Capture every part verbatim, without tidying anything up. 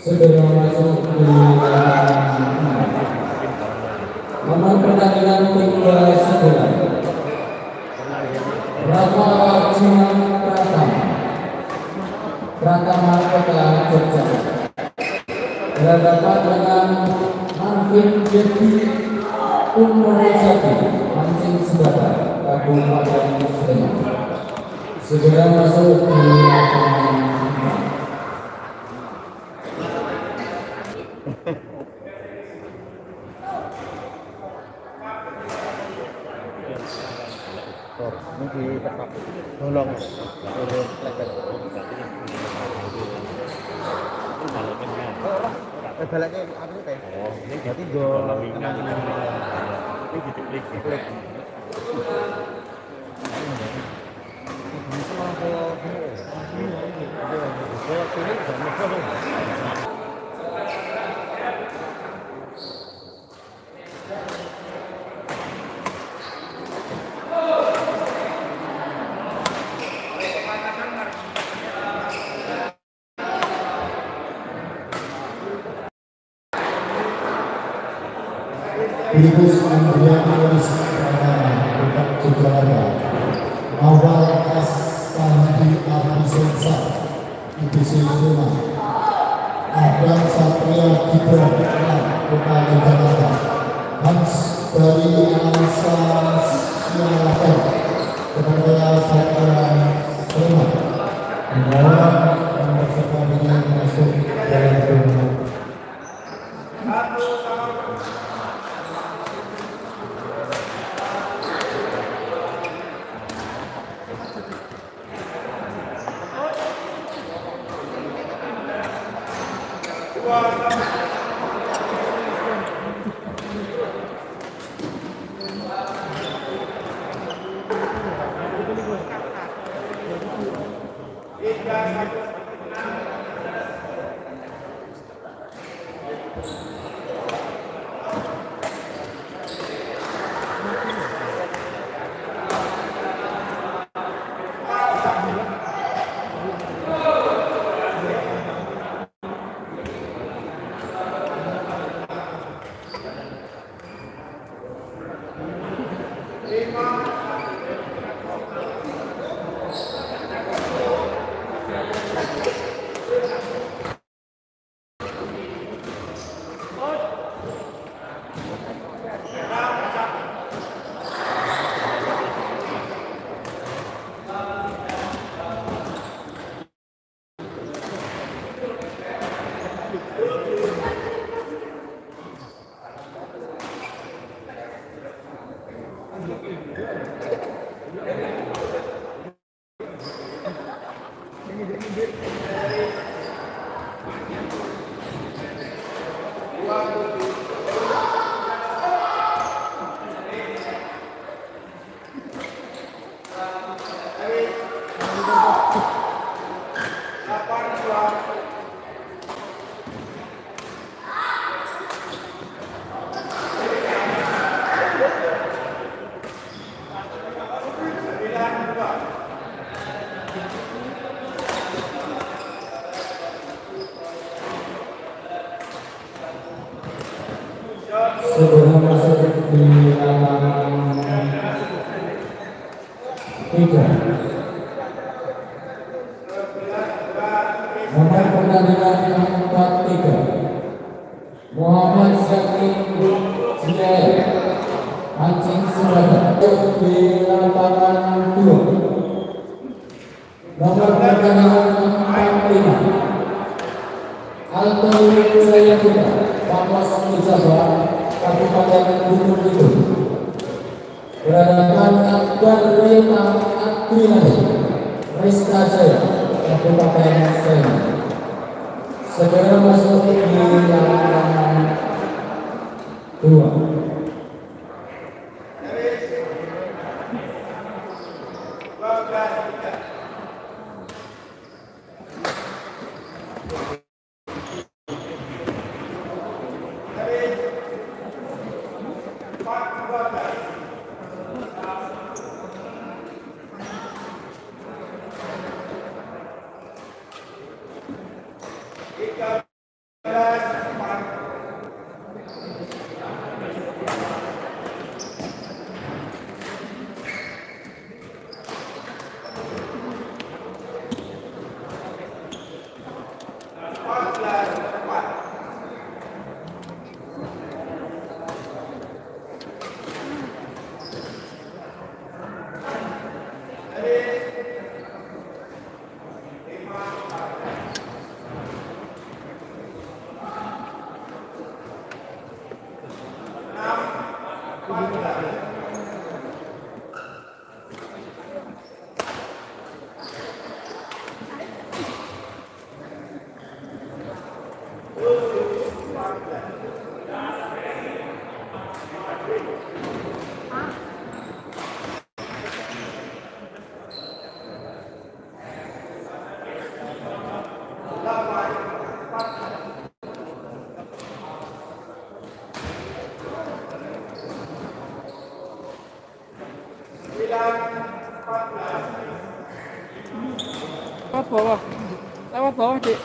segera masuk di lapangan. Nomor pertandingan tiga sembilan Rafa Cina Pratama Pratama Kota Jogja berhadapan dengan Marvin Jeki Umurjati Mancing Sebatar Kabupaten Sleman. Segera masuk di lapangan. Ini tetap tolong turun lebar. Eh balanya apa sih teh? Oh, ini berarti go ini diklik klik. Bibus Andrea Aris Pratama Jogja Awal S. Sandi Abisensa I B C Sleman, Adam Satria Gibran Kota Jakarta, Hans dari Ansa Sialakan Kota Satria Sleman, membawa nomor sepuluh masuk dalam final. Segera masuk di lapangan tiga. Nomor pertandingan empat tiga Muhammad Zaki Jaya Mancing Sebatar di lapangan dua. Nomor pertandingan empat lima Alto Jaya Kita Pamos Ijabah Kabupaten Gunung Kidul berhadapan Akbar Rita Adriani Rizka Jaya Kabupaten Sleman. Segera masuk di lapangan dua. Lewat bawah, lewat bawah dik.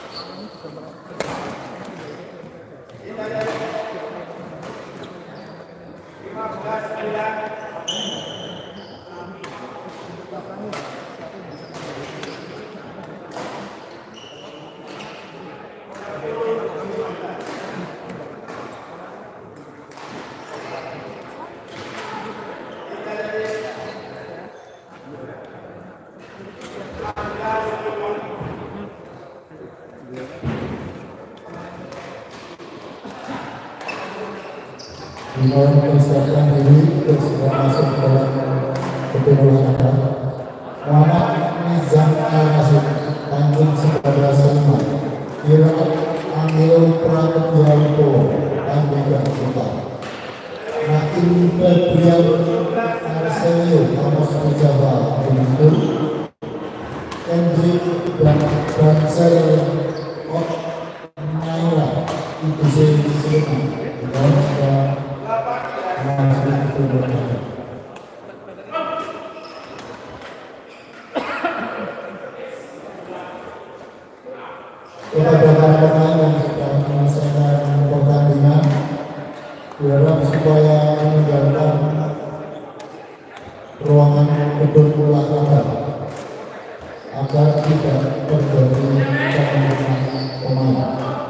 Dengan mempersiapkan diri untuk segera masuk ke dalam gedung olahraga, Muhammad Nizam Al-Masud, Tanjung Sekolah Selima, Kira Angelo Prasetyanto, Tanjung Jakarta, Nakim Febrian Marcelio, Amos Jawa, Guntur, Kendrick dan Fransel of Naira, I P C Selima, dan kepada para pemain yang sudah menyelesaikan pertandingan, diharap supaya meninggalkan ruangan gedung olahraga agar tidak terjadi penumpukan pemain.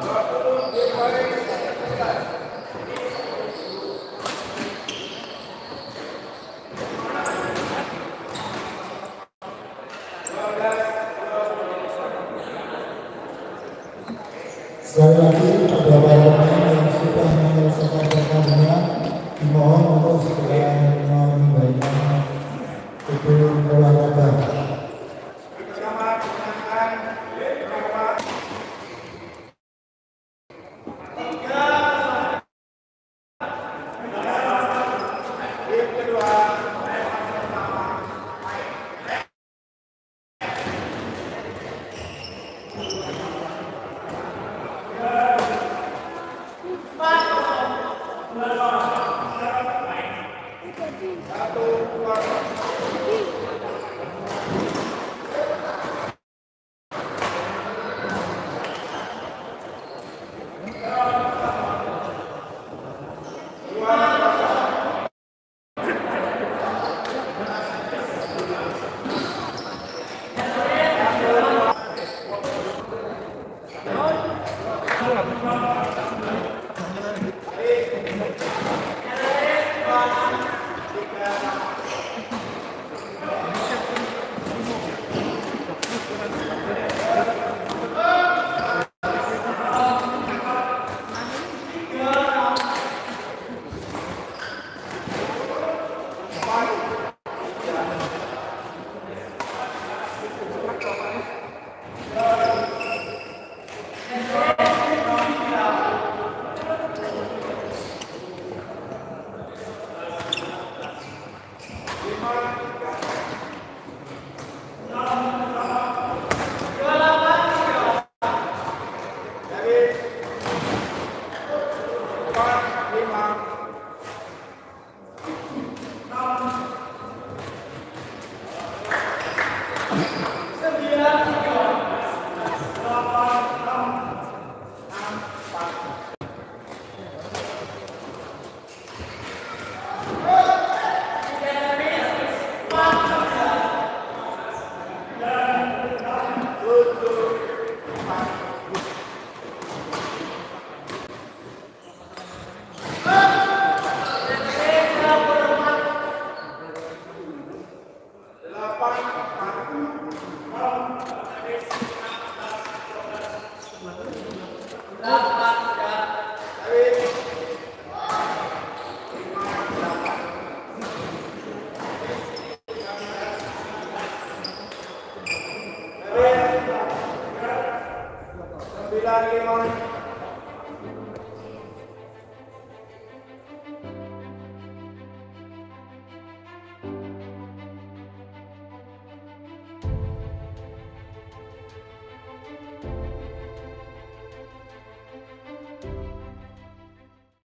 Sekali lagi pada para pemain yang sudah menyelesaikan pertandingan dimohon untuk segera meninggalkan gedung olahraga. Delapan Bismillahirrahmanirrahim.